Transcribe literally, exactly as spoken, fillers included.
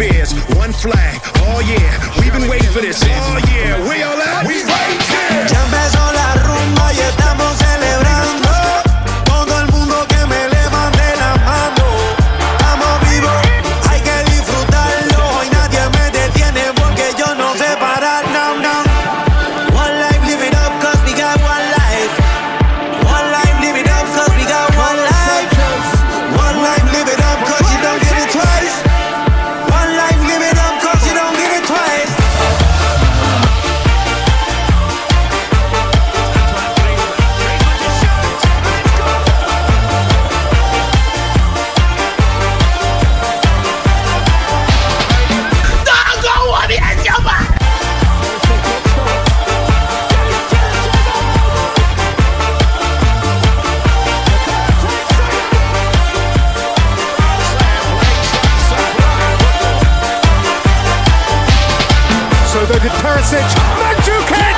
fears, one flag. Oh yeah, we've been waiting for this. Oh yeah, we all out. We right here. Ya empezó la rumba y estamos celebrando. Todo el mundo que me levante la mano. Estamos vivos, hay que disfrutarlo. Hoy nadie me detiene porque yo no sé parar. No, no. One life, live it up, cause we got one life. One life, live it up, cause we got one life. One life, live it up, cause you don't get it twice. One life, live it up, cause you don't get it twice. So they did Perisic, Mandzukic!